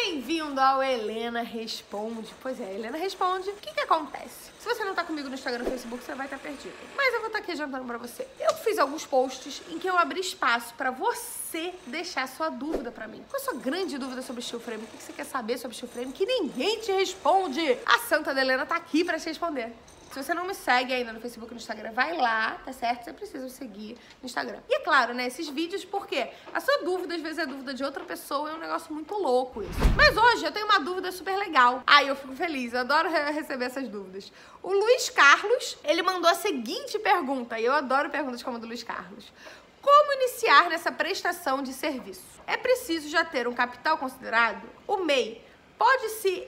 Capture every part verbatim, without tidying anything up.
Bem-vindo ao Helena Responde. Pois é, Helena Responde. O que que acontece? Se você não tá comigo no Instagram e no Facebook, você vai estar perdido. Mas eu vou estar aqui adiantando pra você. Eu fiz alguns posts em que eu abri espaço pra você deixar sua dúvida pra mim. Qual a sua grande dúvida sobre steel frame? O que você quer saber sobre steel frame que ninguém te responde? A Santa da Helena tá aqui pra te responder. Se você não me segue ainda no Facebook e no Instagram, vai lá, tá certo? Você precisa me seguir no Instagram. E é claro, né, esses vídeos, porque a sua dúvida, às vezes é dúvida de outra pessoa, é um negócio muito louco isso. Mas hoje eu tenho uma dúvida super legal. Ai, eu fico feliz, eu adoro receber essas dúvidas. O Luiz Carlos, ele mandou a seguinte pergunta, e eu adoro perguntas como a do Luiz Carlos. Como iniciar nessa prestação de serviço? É preciso já ter um capital considerado? O M E I pode se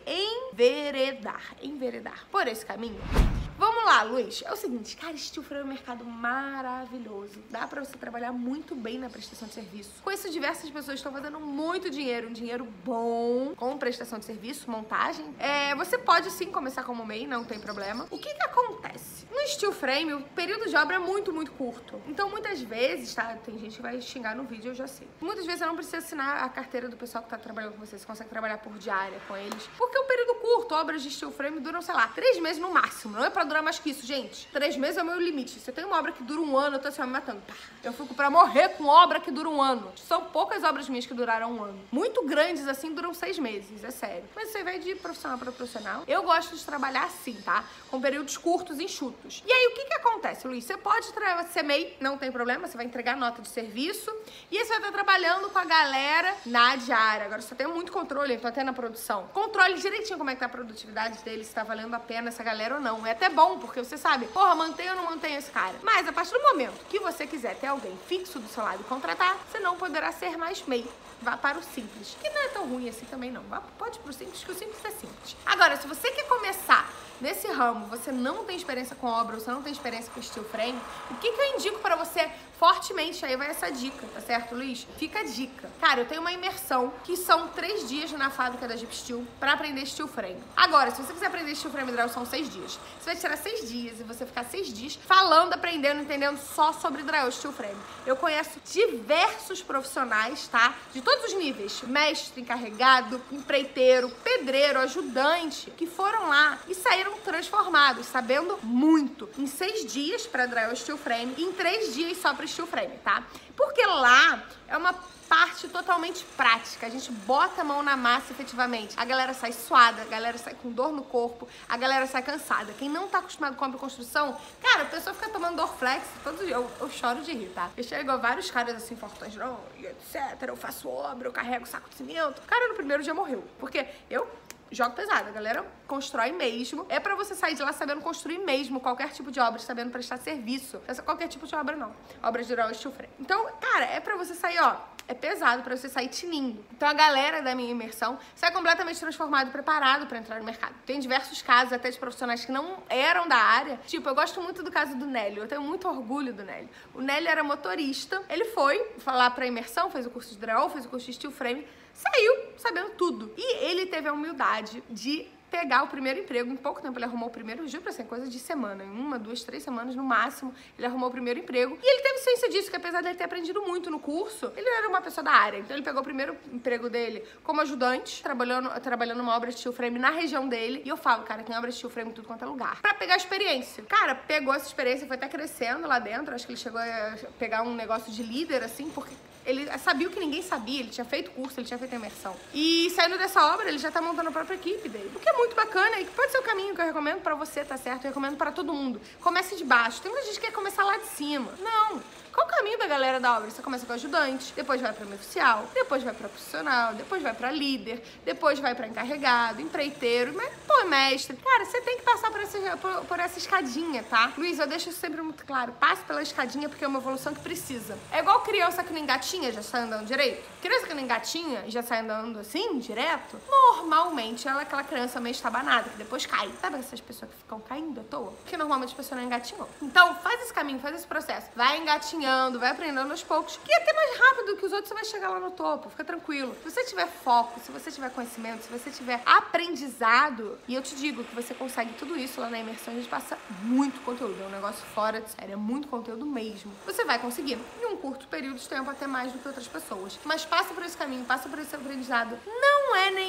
enveredar, enveredar por esse caminho? Vamos lá, Luiz. É o seguinte, cara, steel frame é um mercado maravilhoso. Dá pra você trabalhar muito bem na prestação de serviço. Conheço diversas pessoas que estão fazendo muito dinheiro, um dinheiro bom com prestação de serviço, montagem. É, você pode sim começar como M E I, não tem problema. O que que acontece? No steel frame, o período de obra é muito, muito curto. Então, muitas vezes, tá? Tem gente que vai xingar no vídeo, eu já sei. Muitas vezes você não precisa assinar a carteira do pessoal que tá trabalhando com você. Você consegue trabalhar por diária com eles. Porque é um período curto. Obras de steel frame duram, sei lá, três meses no máximo. Não é pra durar mais que isso, gente. Três meses é o meu limite. Se eu tenho uma obra que dura um ano, eu tô assim, me matando. Pá. Eu fico pra morrer com obra que dura um ano. São poucas obras minhas que duraram um ano. Muito grandes, assim, duram seis meses, é sério. Mas isso aí vai de profissional para profissional. Eu gosto de trabalhar assim, tá? Com períodos curtos e enxutos. E aí, o que que acontece, Luiz? Você pode ser M E I, não tem problema, você vai entregar nota de serviço e aí você vai estar trabalhando com a galera na diária. Agora, você tem muito controle, então até na produção. Controle direitinho como é que tá a produtividade dele, se tá valendo a pena essa galera ou não. É até bom, porque você sabe, porra, mantenho ou não mantenho esse cara. Mas a partir do momento que você quiser ter alguém fixo do seu lado e contratar, você não poderá ser mais M E I. Vá para o simples, que não é tão ruim assim também não. Vá, pode ir pro simples, que o simples é simples. Agora, se você quer começar nesse ramo, você não tem experiência com obra, você não tem experiência com steel frame, o que que eu indico pra você fortemente? Aí vai essa dica, tá certo, Luiz? Fica a dica. Cara, eu tenho uma imersão que são três dias na fábrica da Jeep Steel pra aprender steel frame. Agora, se você quiser aprender steel frame hidráulico, são seis dias. Você vai tirar seis dias e você ficar seis dias falando, aprendendo, entendendo só sobre hidráulico steel frame. Eu conheço diversos profissionais, tá? De todos os níveis. Mestre, encarregado, empreiteiro, pedreiro, ajudante, que foram lá e saíram transformados, sabendo muito. Em seis dias para hidráulico steel frame e em três dias só para steel frame, tá? Porque lá é uma parte totalmente prática, a gente bota a mão na massa efetivamente. A galera sai suada, a galera sai com dor no corpo, a galera sai cansada. Quem não tá acostumado com obra e construção, cara, a pessoa fica tomando Dorflex todo dia. Eu, eu choro de rir, tá? Eu chego a vários caras assim, fortões, não, e etcétera. Eu faço obra, eu carrego saco de cimento. O cara no primeiro dia morreu, porque eu jogo pesado, a galera constrói mesmo. É pra você sair de lá sabendo construir mesmo qualquer tipo de obra, sabendo prestar serviço. Qualquer tipo de obra, não. Obra de hidráulico steel frame. Então, cara, é pra você sair, ó, é pesado pra você sair tinindo. Então, a galera da minha imersão sai completamente transformado e preparado pra entrar no mercado. Tem diversos casos, até de profissionais que não eram da área. Tipo, eu gosto muito do caso do Nélio. Eu tenho muito orgulho do Nélio. O Nélio era motorista. Ele foi falar pra imersão, fez o curso de hidráulico, fez o curso de steel frame. Saiu sabendo tudo. E ele teve a humildade de pegar o primeiro emprego. Em pouco tempo ele arrumou o primeiro, juro pra ser coisa de semana. Em uma, duas, três semanas no máximo, ele arrumou o primeiro emprego. E ele teve ciência disso, que apesar de ele ter aprendido muito no curso, ele não era uma pessoa da área. Então ele pegou o primeiro emprego dele como ajudante, trabalhando, trabalhando numa obra de steel frame na região dele. E eu falo, cara, tem obra de steel frame em tudo quanto é lugar. Pra pegar a experiência. Cara, pegou essa experiência, foi até crescendo lá dentro. Acho que ele chegou a pegar um negócio de líder, assim, porque ele sabia o que ninguém sabia, ele tinha feito curso, ele tinha feito imersão. E saindo dessa obra, ele já tá montando a própria equipe dele. O que é muito bacana e que pode ser o caminho que eu recomendo pra você, tá certo? Eu recomendo pra todo mundo. Comece de baixo. Tem muita gente que quer começar lá de cima. Não. Qual o caminho da galera da obra? Você começa com ajudante, depois vai para oficial, depois vai para profissional, depois vai para líder, depois vai para encarregado, empreiteiro, mas, pô, mestre. Cara, você tem que passar por essa, por, por essa escadinha, tá? Luiz, eu deixo isso sempre muito claro. Passe pela escadinha porque é uma evolução que precisa. É igual criança que nem gatinha já sai andando direito. Criança que nem gatinha já sai andando assim, direto. Normalmente ela é aquela criança meio estabanada, que depois cai. Sabe essas pessoas que ficam caindo à toa? Porque normalmente as pessoas não engatinham. Então, faz esse caminho, faz esse processo. Vai engatinhando, vai aprendendo aos poucos, que até mais rápido que os outros você vai chegar lá no topo, fica tranquilo. Se você tiver foco, se você tiver conhecimento, se você tiver aprendizado, e eu te digo que você consegue tudo isso lá na imersão, a gente passa muito conteúdo, é um negócio fora de série, é muito conteúdo mesmo. Você vai conseguindo, em um curto período de tempo, até mais do que outras pessoas. Mas passa por esse caminho, passa por esse aprendizado. Não é nenhum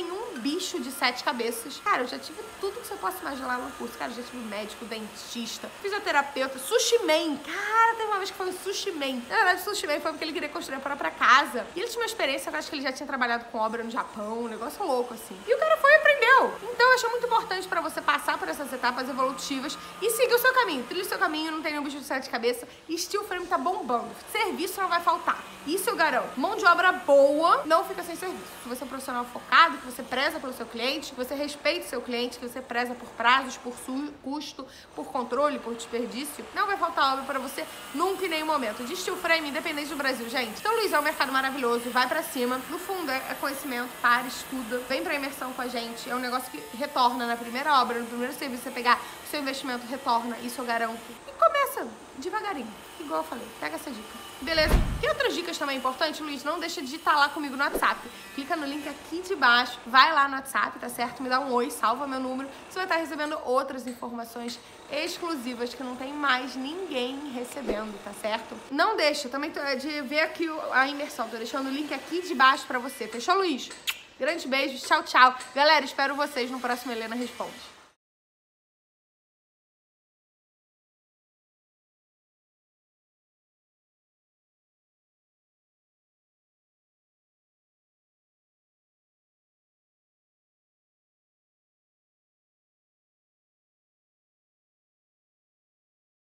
bicho de sete cabeças. Cara, eu já tive tudo que você possa imaginar no curso. Cara, eu já tive médico, dentista, fisioterapeuta, sushi man. Cara, tem uma vez que foi um sushi man. Na verdade, o sushi man foi porque ele queria construir a própria casa. E ele tinha uma experiência, eu acho que ele já tinha trabalhado com obra no Japão, um negócio louco, assim. E o cara foi e aprendeu. Então, eu acho muito importante pra você passar por essas etapas evolutivas e seguir o seu caminho. Trilhe o seu caminho, não tem nenhum bicho de sete cabeças. E steel frame tá bombando. Serviço não vai faltar. Isso eu garanto. Mão de obra boa não fica sem serviço. Se você é um profissional focado, que você preza pelo seu cliente, que você respeita o seu cliente, que você preza por prazos, por custo, por controle, por desperdício, não vai faltar obra pra você nunca em nenhum momento. De steel frame, independente do Brasil, gente. Então, Luiz, é um mercado maravilhoso. Vai pra cima. No fundo, é conhecimento. Para, estuda. Vem pra imersão com a gente. É um negócio que retorna na primeira obra, no primeiro serviço. Você pegar o seu investimento, retorna. Isso eu garanto. E começa devagarinho. Igual eu falei. Pega essa dica. Beleza? Que outras dicas também importantes, Luiz? Não deixa de digitar lá comigo no WhatsApp. Clica no link aqui de baixo, vai lá no WhatsApp, tá certo? Me dá um oi, salva meu número. Você vai estar recebendo outras informações exclusivas que não tem mais ninguém recebendo, tá certo? Não deixa também de ver aqui a imersão. Tô deixando o link aqui de baixo pra você. Fechou, Luiz? Grandes beijos, tchau, tchau. Galera, espero vocês no próximo Helena Responde.